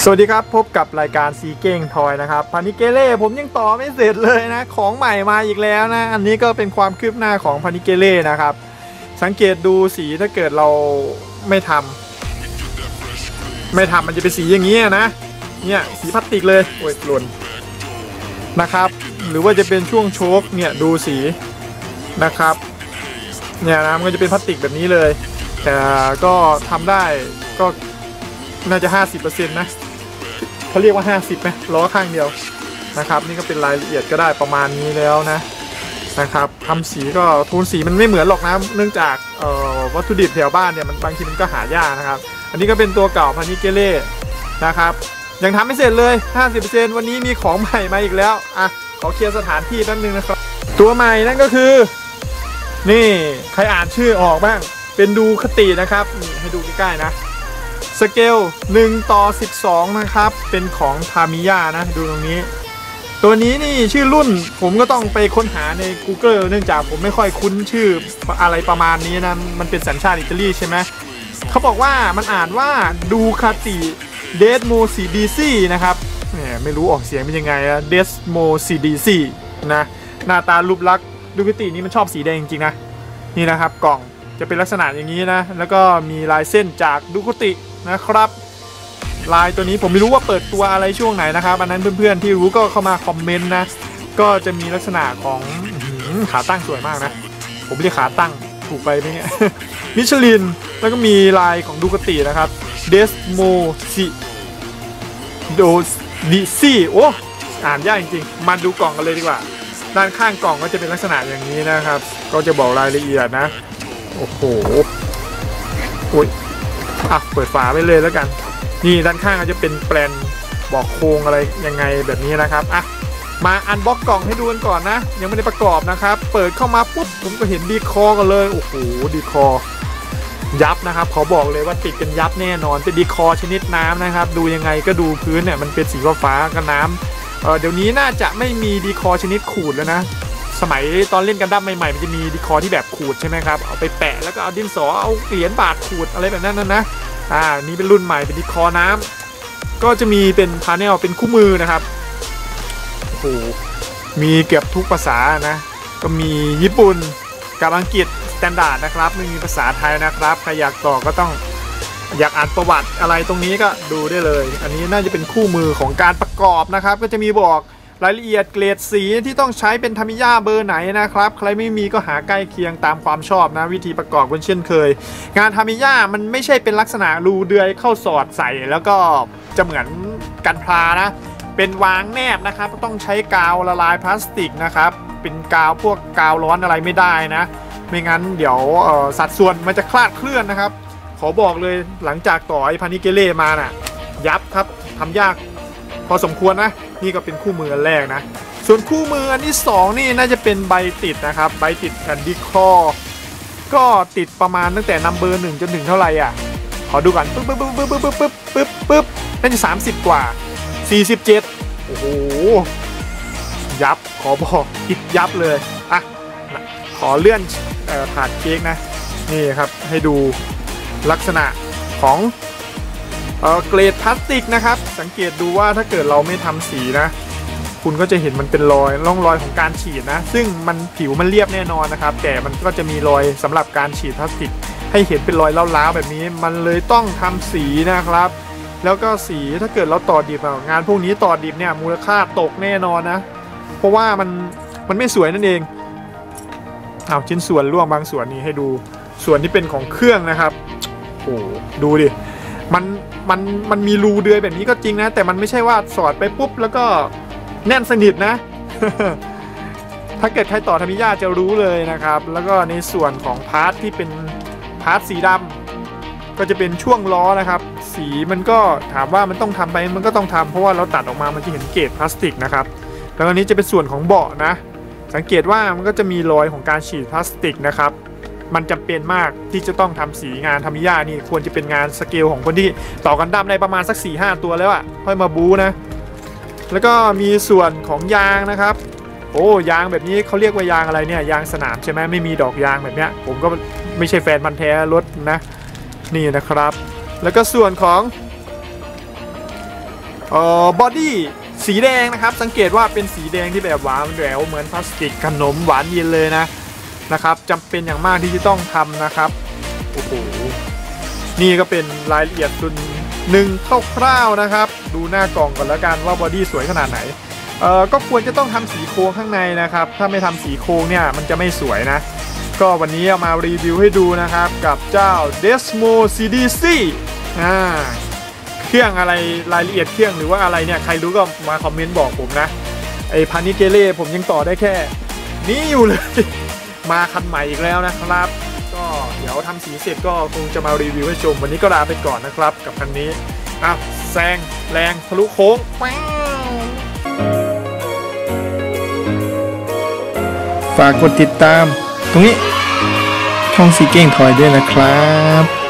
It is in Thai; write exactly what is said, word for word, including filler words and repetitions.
สวัสดีครับพบกับรายการซีเก้งทอยนะครับพานิเกเล่ผมยังต่อไม่เสร็จเลยนะของใหม่มาอีกแล้วนะอันนี้ก็เป็นความคืบหน้าของพานิเกเล่นะครับสังเกตดูสีถ้าเกิดเราไม่ทำไม่ทำมันจะเป็นสีอย่างนี้นะเนี่ยสีพลาสติกเลยโอ้ยหล่นนะครับหรือว่าจะเป็นช่วงโชคเนี่ยดูสีนะครับเนี่ยนะมันก็จะเป็นพลาสติกแบบนี้เลยแต่ก็ทำได้ก็น่าจะ ห้าสิบเปอร์เซ็นต์ นะเขาเรียกว่าห้าสิบไหมล้อข้างเดียวนะครับนี่ก็เป็นรายละเอียดก็ได้ประมาณนี้แล้วนะนะครับทำสีก็โทนสีมันไม่เหมือนหรอกนะเนื่องจากวัตถุดิบแถวบ้านเนี่ยมันบางทีมันก็หายากนะครับอันนี้ก็เป็นตัวเก่าพานิเกเล่นะครับยังทำไม่เสร็จเลย ห้าสิบเปอร์เซ็นต์ วันนี้มีของใหม่มาอีกแล้วอ่ะขอเคลียร์สถานที่แป๊บนึงนะครับตัวใหม่นั่นก็คือนี่ใครอ่านชื่อออกบ้างเป็นดูคตินะครับนี่ให้ดูใกล้ๆนะสเกลหนึ่งต่อสิบสองนะครับเป็นของทามิยานะดูตรงนี้ตัวนี้นี่ชื่อรุ่นผมก็ต้องไปค้นหาใน Google เนื่องจากผมไม่ค่อยคุ้นชื่ออะไรประมาณนี้นะมันเป็นสัญชาติอิตาลีใช่ไหมเขาบอกว่ามันอ่านว่าดูคาติเดสโมซีดีซีนะครับเนี่ยไม่รู้ออกเสียงเป็นยังไงอะเดสโมซีดีซีนะหน้าตารูปลักษณ์ดูคาตินี้มันชอบสีแดงจริงๆนะนี่นะครับกล่องจะเป็นลักษณะอย่างนี้นะแล้วก็มีลายเส้นจากดูคาตินะครับลายตัวนี้ผมไม่รู้ว่าเปิดตัวอะไรช่วงไหนนะครับอันนั้นเพื่อนๆที่รู้ก็เข้ามาคอมเมนต์นะก็จะมีลักษณะของขาตั้งสวยมากนะผมเรียกขาตั้งถูกไปไหมเนี่ยมิชลินแล้วก็มีลายของดูคาตินะครับเดสโมซิโดดิซี่โอ้อ่านยากจริงๆมาดูกล่องกันเลยดีกว่าด้านข้างกล่องก็จะเป็นลักษณะอย่างนี้นะครับก็จะบอกรายละเอียดนะโอ้โหโอ้ยอ่ะเปิดฝาไปเลยแล้วกันนี่ด้านข้างก็จะเป็นแปลนบอกโครงอะไรยังไงแบบนี้นะครับอ่ะมาอันบ็อกกล่องให้ดูกันก่อนนะยังไม่ได้ประกอบนะครับเปิดเข้ามาปุ๊บผมก็เห็นดีคอกันเลยโอ้โหดีคอยับนะครับขอบอกเลยว่าติดกันยับแน่นอนเป็นดีคอชนิดน้ำนะครับดูยังไงก็ดูพื้นเนี่ยมันเป็นสีฟ้ากับน้ำเออเดี๋ยวนี้น่าจะไม่มีดีคอชนิดขูดแล้วนะสมัยตอนเล่นกันดั้มใหม่ๆมันจะมีดีคอที่แบบขูดใช่ไหมครับเอาไปแปะแล้วก็เอาดินสอเอาเหรียญบาทขูดอะไรแบบนั้นนะนะอ่านี่เป็นรุ่นใหม่เป็นดีคอน้ำก็จะมีเป็นพาเนลเป็นคู่มือนะครับโอ้โหมีเกือบทุกภาษานะก็มีญี่ปุ่นกับอังกฤษสแตนดาร์ดนะครับไม่มีภาษาไทยนะครับใครอยากต่อก็ต้องอยากอ่านประวัติอะไรตรงนี้ก็ดูได้เลยอันนี้น่าจะเป็นคู่มือของการประกอบนะครับก็จะมีบอกรายละเอียดเกรดสีที่ต้องใช้เป็นทามิยาเบอร์ไหนนะครับใครไม่มีก็หาใกล้เคียงตามความชอบนะวิธีประกอบกันเช่นเคยงานทามิยามันไม่ใช่เป็นลักษณะรูเดือยเข้าสอดใส่แล้วก็จะเหมือนกันพลานะเป็นวางแนบนะครับต้องใช้กาวละลายพลาสติกนะครับเป็นกาวพวกกาวร้อนอะไรไม่ได้นะไม่งั้นเดี๋ยวสัดส่วนมันจะคลาดเคลื่อนนะครับขอบอกเลยหลังจากต่อไอพานิเกเล่มาน่ะยับครับทำยากพอสมควรนะนี่ก็เป็นคู่มืออันแรกนะส่วนคู่มืออันที่สองนี่น่าจะเป็นใบติดนะครับใบติดแผ่นดิคอก็ติดประมาณตั้งแต่นัมเบอร์หนึ่งจนถึงเท่าไหร่อ่ะขอดูกันปึ๊บปึ๊บปึ๊บปึ๊บปึ๊บปึ๊บปึ๊บปึ๊บน่าจะสามสิบกว่าสี่สิบเจ็ดโอ้โหยับขอบอกติดยับเลยอ่ะขอเลื่อนถาดเค้กนะนี่ครับให้ดูลักษณะของเอ่อเกรดพลาสติกนะครับสังเกตดูว่าถ้าเกิดเราไม่ทำสีนะคุณก็จะเห็นมันเป็นรอยร่องรอยของการฉีดนะซึ่งมันผิวมันเรียบแน่นอนนะครับแต่มันก็จะมีรอยสำหรับการฉีดพลาสติกให้เห็นเป็นรอยล้าวๆแบบนี้มันเลยต้องทำสีนะครับแล้วก็สีถ้าเกิดเราต่อดิบงานพวกนี้ต่อดิบเนี่ยมูลค่าตกแน่นอนนะเพราะว่ามันมันไม่สวยนั่นเองเอาชิ้นส่วนร่วงบางส่วนนี้ให้ดูส่วนที่เป็นของเครื่องนะครับโอ้ดูดิมันมันมันมีรูเดือยแบบนี้ก็จริงนะแต่มันไม่ใช่ว่าสอดไปปุ๊บแล้วก็แน่นสนิทนะ ถ้าเกิดใครต่อทามิยาจะรู้เลยนะครับแล้วก็ในส่วนของพาร์ทที่เป็นพาร์ทสีดำก็จะเป็นช่วงล้อนะครับสีมันก็ถามว่ามันต้องทำไปมันก็ต้องทำเพราะว่าเราตัดออกมามันจะเห็นเกรดพลาสติกนะครับแล้วอันนี้จะเป็นส่วนของเบาะนะสังเกตว่ามันก็จะมีรอยของการฉีดพลาสติกนะครับมันจำเป็นมากที่จะต้องทำสีงานทามิยานี่ควรจะเป็นงานสเกลของคนที่ต่อกันดั้มได้ประมาณสัก สี่ห้า ตัวแล้วอ่ะค่อยมาบู๊นะแล้วก็มีส่วนของยางนะครับโอ้ยางแบบนี้เขาเรียกว่ายางอะไรเนี่ยยางสนามใช่ไหมไม่มีดอกยางแบบเนี้ยผมก็ไม่ใช่แฟนพันธุ์แท้รถนะนี่นะครับแล้วก็ส่วนของเอ่อบอดี้สีแดงนะครับสังเกตว่าเป็นสีแดงที่แบบหวานแหววเหมือนพลาสติกขนมหวานเย็นเลยนะนะครับจำเป็นอย่างมากที่จะต้องทำนะครับโอ้โหนี่ก็เป็นรายละเอียดส่วนหนึ่งคร่าวๆนะครับดูหน้ากล่องก่อนแล้วกันว่าบอดี้สวยขนาดไหนเอ่อก็ควรจะต้องทำสีโครงข้างในนะครับถ้าไม่ทำสีโครงเนี่ยมันจะไม่สวยนะก็วันนี้เอามารีวิวให้ดูนะครับกับเจ้า Desmo ซี ดี ซี อ่าเครื่องอะไรรายละเอียดเครื่องหรือว่าอะไรเนี่ยใครรู้ก็มาคอมเมนต์บอกผมนะไอพานิเกเล่ผมยังต่อได้แค่นี้อยู่เลย มาคันใหม่อีกแล้วนะครับก็เดี๋ยวทำสีเสร็จก็คงจะมารีวิวให้ชมวันนี้ก็ลาไปก่อนนะครับกับคันนี้อ่ะแซงแรงทะลุโค้งฝากกดติดตามตรงนี้ช่องซีเก้งทอยด้วยนะครับ